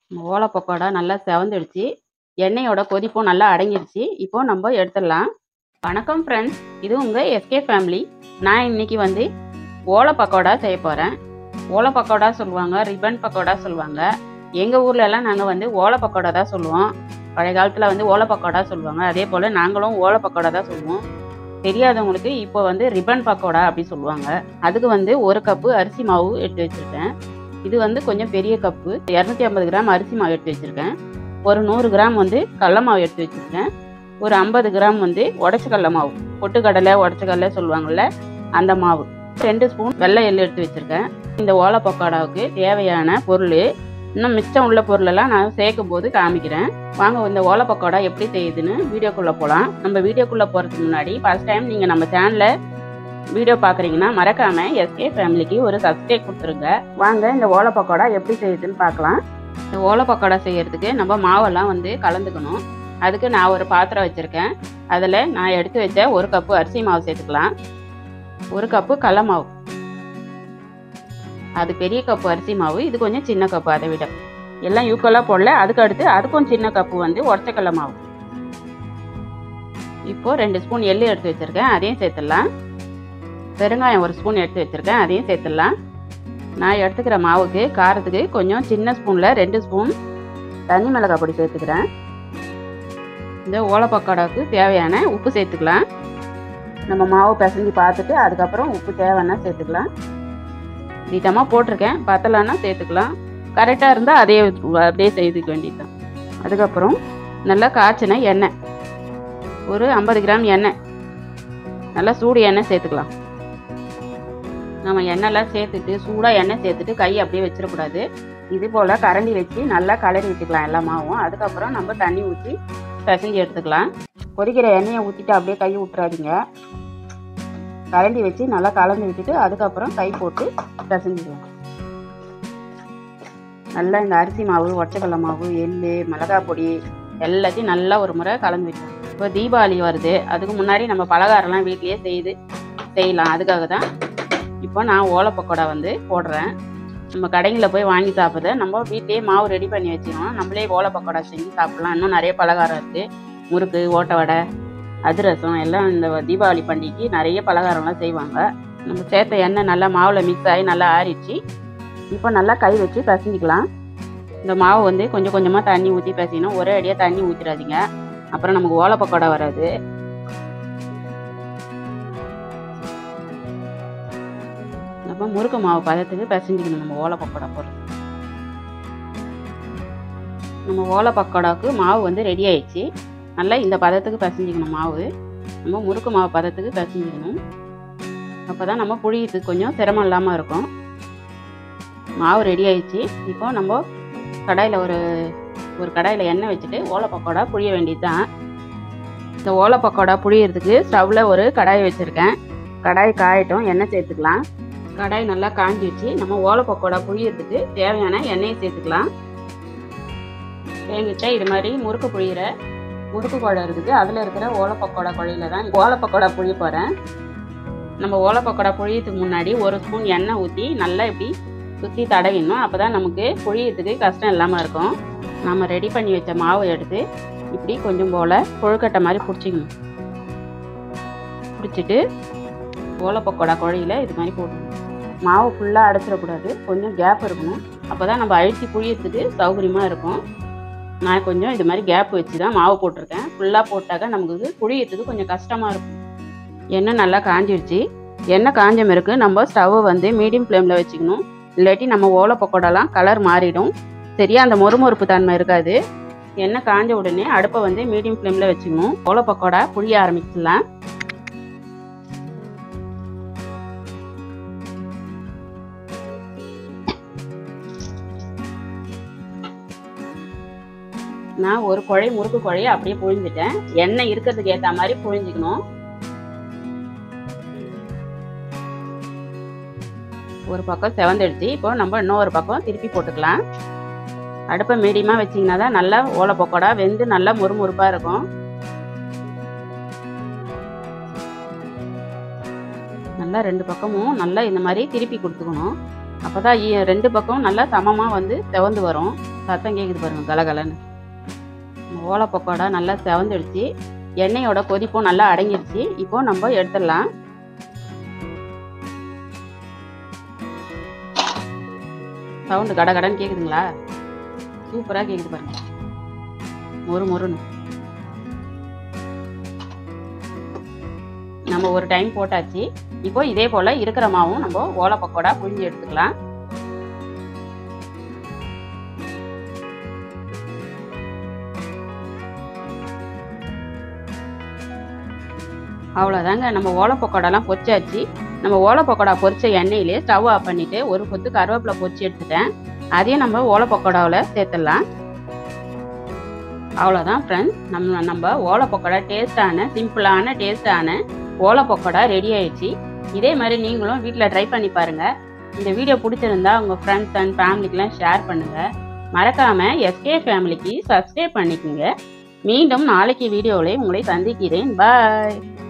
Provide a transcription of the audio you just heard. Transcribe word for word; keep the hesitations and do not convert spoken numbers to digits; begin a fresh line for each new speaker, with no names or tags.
ஓலை பக்கோடா நல்லா செவந்துடுச்சு. எண்ணெயோட கொதிப்பும் நல்லா அடங்கிடுச்சு. இப்போ நம்ம எடுத்துடலாம். வணக்கம் ஃப்ரெண்ட்ஸ், இது உங்கள் எஸ்கே ஃபேமிலி. நான் இன்னைக்கு வந்து ஓலை பக்கோடா செய்ய போகிறேன். ஓலை பக்கோடா சொல்லுவாங்க, ரிப்பன் பக்கோடா சொல்லுவாங்க. எங்கள் ஊர்லலாம் நாங்கள் வந்து ஓலை பக்கோடா தான் சொல்லுவோம். பழைய காலத்தில் வந்து ஓலை பக்கோடா சொல்லுவாங்க. அதே போல் நாங்களும் ஓலை பக்கோடா தான் சொல்லுவோம். தெரியாதவங்களுக்கு இப்போ வந்து ரிப்பன் பக்கோடா அப்படி சொல்லுவாங்க. அதுக்கு வந்து ஒரு கப்பு அரிசி மாவு எடுத்து வச்சுருக்கேன். இது வந்து கொஞ்சம் பெரிய கப்பு. இரநூத்தி ஐம்பது கிராம் அரிசி மாவு எடுத்து வச்சுருக்கேன். ஒரு நூறு கிராம் வந்து கடல மாவு எடுத்து வச்சுருக்கேன். ஒரு ஐம்பது கிராம் வந்து உடச்ச கடல மாவு, பொட்டுக்கடலை உடச்ச கடலை சொல்லுவாங்கள்ல, அந்த மாவு. ரெண்டு ஸ்பூன் வெள்ளை எள்ளு எடுத்து வச்சுருக்கேன். இந்த ஓலை பக்கோடாவுக்கு தேவையான பொருள், இன்னும் மிச்சம் உள்ள பொருளெல்லாம் நான் சேர்க்கும் போது காமிக்கிறேன். வாங்க இந்த ஓலை பக்கோடா எப்படி செய்யுதுன்னு வீடியோக்குள்ளே போகலாம். நம்ம வீடியோக்குள்ளே போகிறதுக்கு முன்னாடி ஃபர்ஸ்ட் டைம் நீங்கள் நம்ம சேனலை வீடியோ பார்க்குறீங்கன்னா மறக்காமல் எஸ்கே ஃபேமிலிக்கு ஒரு சப்ஸ்கிரைப் கொடுத்துருங்க. வாங்க இந்த ஓலை பக்கோடா எப்படி செய்யுதுன்னு பார்க்கலாம். இந்த ஓலை பக்கோடா செய்யறதுக்கு நம்ம மாவெல்லாம் வந்து கலந்துக்கணும். அதுக்கு நான் ஒரு பாத்திரம் வச்சுருக்கேன். அதில் நான் எடுத்து வச்ச ஒரு கப்பு அரிசி மாவு சேர்த்துக்கலாம். ஒரு கப்பு கடல மாவு, அது பெரிய கப்பு அரிசி மாவு, இது கொஞ்சம் சின்ன கப்பு. அதை விட எல்லாம் ஈக்குவலாக போடல. அதுக்கு அடுத்து அதுக்கும் சின்ன கப்பு வந்து உடச்ச கடல மாவு. இப்போது ரெண்டு ஸ்பூன் எள்ளு எடுத்து வச்சுருக்கேன், அதையும் சேர்த்துடலாம். பெருங்காயம் ஒரு ஸ்பூன் எடுத்து வச்சுருக்கேன், அதையும் சேர்த்துடலாம். நான் எடுத்துக்கிற மாவுக்கு காரத்துக்கு கொஞ்சம் சின்ன ஸ்பூனில் ரெண்டு ஸ்பூன் தனி மிளகாய் பொடி சேர்த்துக்கிறேன். இந்த ஓலை பக்கோடாவுக்கு தேவையான உப்பு சேர்த்துக்கலாம். நம்ம மாவு பிசைஞ்சு பார்த்துட்டு அதுக்கப்புறம் உப்பு தேவைன்னா சேர்த்துக்கலாம். திட்டமாக போட்டிருக்கேன், பத்தலைன்னா சேர்த்துக்கலாம். கரெக்டாக இருந்தால் அதே அப்படியே செய்துக்க வேண்டியதுதான். அதுக்கப்புறம் நல்லா காய்ச்சின எண்ணெய், ஒரு ஐம்பது கிராம் எண்ணெய், நல்லா சூடு எண்ணெய் சேர்த்துக்கலாம். நம்ம எண்ணெய்லாம் சேர்த்துட்டு சூடாக எண்ணெய் சேர்த்துட்டு கை அப்படியே வச்சிடக்கூடாது. இது போல் கரண்டி வச்சு நல்லா கலரி விட்டுக்கலாம் எல்லா மாவும். அதுக்கப்புறம் நம்ம தண்ணி ஊற்றி பிசைஞ்சு எடுத்துக்கலாம். கொதிக்கிற எண்ணெயை ஊற்றிட்டு அப்படியே கை விட்டுறாதீங்க. கரண்டி வச்சு நல்லா கலந்து விட்டுட்டு அதுக்கப்புறம் கை போட்டு பிசைஞ்சிக்கலாம். நல்லா இந்த அரிசி மாவு, ஒற்றைக்கடலை மாவு, எள், மிளகாய் பொடி எல்லாத்தையும் நல்லா ஒரு முறை கலந்து விட்டுருவோம். இப்போ தீபாவளி வருது, அதுக்கு முன்னாடி நம்ம பலகாரம்லாம் வீட்லேயே செய்து செய்யலாம். அதுக்காக தான் இப்போ நான் ஓலை பக்கோடா வந்து போடுறேன். நம்ம கடைகளில் போய் வாங்கி சாப்பிட்றத நம்ம வீட்லேயே மாவு ரெடி பண்ணி வச்சுக்கணும். நம்மளே ஓலை பக்கோடா செஞ்சு சாப்பிட்லாம். இன்னும் நிறைய பலகாரம் இருக்குது. முறுக்கு, ஓட்டை வடை, அதிரசம் எல்லாம் இந்த தீபாவளி பண்டிகைக்கு நிறைய பலகாரம்லாம் செய்வாங்க. நம்ம சேர்த்த எண்ணெய் நல்லா மாவில் மிக்ஸ் ஆகி நல்லா ஆறிடுச்சு. இப்போ நல்லா கை வச்சு பிசைஞ்சிக்கலாம். இந்த மாவு வந்து கொஞ்சம் கொஞ்சமாக தண்ணி ஊற்றி பிசையணும். ஒரே அடியாக தண்ணி ஊற்றிடாதீங்க, அப்புறம் நமக்கு ஓலை பக்கோடா வராது. நம்ம முறுக்கு மாவு பதத்துக்கு பிசைஞ்சிக்கணும். நம்ம ஓலை பக்கோடா போடுறது. நம்ம ஓலை பக்கோடாவுக்கு மாவு வந்து ரெடி ஆயிடுச்சு. நல்லா இந்த பதத்துக்கு பிசைஞ்சிக்கணும் மாவு. நம்ம முறுக்கு மாவு பதத்துக்கு பிசைஞ்சிக்கணும். அப்போ தான் நம்ம புழியத்துக்கு கொஞ்சம் சிரமம் இல்லாமல் இருக்கும். மாவு ரெடி ஆயிடுச்சு. இப்போ நம்ம கடாயில் ஒரு ஒரு கடாயில் எண்ணெய் வச்சுட்டு ஓலை பக்கோடா புழிய வேண்டியது தான். இந்த ஓலை பக்கோடா புழியறதுக்கு ஸ்டவ்வில் ஒரு கடாய் வச்சுருக்கேன். கடாய் காயட்டும், எண்ணெய் சேர்த்துக்கலாம். கடாய் நல்லா காஞ்சி வச்சு நம்ம ஓலை பக்கோடா புழியறதுக்கு தேவையான எண்ணெயை சேர்த்துக்கலாம். என்கிட்ட இது மாதிரி முறுக்கு புழியிற முறுக்கு குழை இருக்குது. அதில் இருக்கிற ஓலை பக்கோடா குழையில தான் ஓலை பக்கோடா புழிய போகிறேன். நம்ம ஓலை பக்கோடா புழியறதுக்கு முன்னாடி ஒரு ஸ்பூன் எண்ணெய் ஊற்றி நல்லா இப்படி சுற்றி தடவிடணும். அப்போ தான் நமக்கு புழியறதுக்கு கஷ்டம் இல்லாமல் இருக்கும். நம்ம ரெடி பண்ணி வச்ச மாவை எடுத்து இப்படி கொஞ்சம் போல் கொழுக்கட்டை மாதிரி பிடிச்சிக்கணும். பிடிச்சிட்டு ஓலை பக்கோடா குழையில இது மாதிரி போடணும். மாவு ஃபுல்லாக அடைச்சிடக்கூடாது, கொஞ்சம் கேப் இருக்கணும். அப்போ தான் நம்ம அழுத்தி புழியறதுக்கு சௌகரியமாக இருக்கும். நான் கொஞ்சம் இது மாதிரி கேப் வச்சு தான் மாவு போட்டிருக்கேன். ஃபுல்லாக போட்டாக்க நமக்கு புழியறதுக்கு கொஞ்சம் கஷ்டமாக இருக்கும். எண்ணெய் நல்லா காஞ்சிடுச்சு. எண்ணெய் காஞ்ச பிறகு நம்ம ஸ்டவ்வை வந்து மீடியம் ஃப்ளேமில் வச்சுக்கணும். இல்லாட்டி நம்ம ஓலை பக்கோடாலாம் கலர் மாறிடும், சரியா அந்த மொறுமொறுப்பு தன்மை இருக்காது. எண்ணெய் காஞ்ச உடனே அடுப்பை வந்து மீடியம் ஃப்ளேமில் வச்சுக்கணும். ஓலை பக்கோடா புழிய ஆரம்பிச்சிடலாம். நான் ஒரு குழை முறுக்கு குழையை அப்படியே புழிஞ்சிட்டேன். எண்ணெய் இருக்கிறதுக்கு ஏற்ற மாதிரி புழிஞ்சிக்கணும். ஒரு பக்கம் செவந்துடுச்சு. இப்போ நம்ம இன்னொரு பக்கம் திருப்பி போட்டுக்கலாம். அடுப்பை மீடியமாக வச்சிங்கன்னா தான் நல்லா ஓலை பக்கோடா வெந்து நல்லா முறுமுறுப்பாக இருக்கும். நல்லா ரெண்டு பக்கமும் நல்லா இந்த மாதிரி திருப்பி கொடுத்துக்கணும். அப்போ தான் ரெண்டு பக்கம் நல்லா சமமாக வந்து செவந்து வரும். சத்தம் கேட்குது பாருங்கள் கலகலன்னு. ஓலை பக்கோடா நல்லா செவந்துடுச்சு. எண்ணெயோட கொதிப்பும் நல்லா அடங்கிடுச்சு. இப்போ நம்ம எடுத்துடலாம். சவுண்டு கட கடன்னு கேட்குதுங்களா? சூப்பராக கேட்குது பாருங்க, மொறு மொறுன்னு. நம்ம ஒரு டைம் போட்டாச்சு. இப்போ இதே போல் இருக்கிற மாவும் நம்ம ஓலை பக்கோடா புழிஞ்சு எடுத்துக்கலாம். அவ்வளோதாங்க, நம்ம ஓலை பக்கோடாலாம் பொரிச்சாச்சு. நம்ம ஓலை பக்கோடா பொரிச்ச எண்ணெயிலே ஸ்டவ் ஆஃப் பண்ணிவிட்டு ஒரு கொத்து கருவேப்பிலை பொரிச்சு எடுத்துட்டேன். அதையும் நம்ம ஓலை பக்கோடாவில் சேர்த்துடலாம். அவ்வளோதான் ஃப்ரெண்ட்ஸ், நம்ம நம்ம ஓலை பக்கோடா டேஸ்டான சிம்பிளான டேஸ்டான ஓலை பக்கோடா ரெடி ஆயிடுச்சு. இதே மாதிரி நீங்களும் வீட்டில் ட்ரை பண்ணி பாருங்கள். இந்த வீடியோ பிடிச்சிருந்தா உங்கள் ஃப்ரெண்ட்ஸ் அண்ட் ஃபேமிலிக்கெலாம் ஷேர் பண்ணுங்கள். மறக்காமல் எஸ்கே ஃபேமிலிக்கு சப்ஸ்கிரைப் பண்ணிக்கோங்க. மீண்டும் நாளைக்கு வீடியோவில் உங்களை சந்திக்கிறேன். பாய்.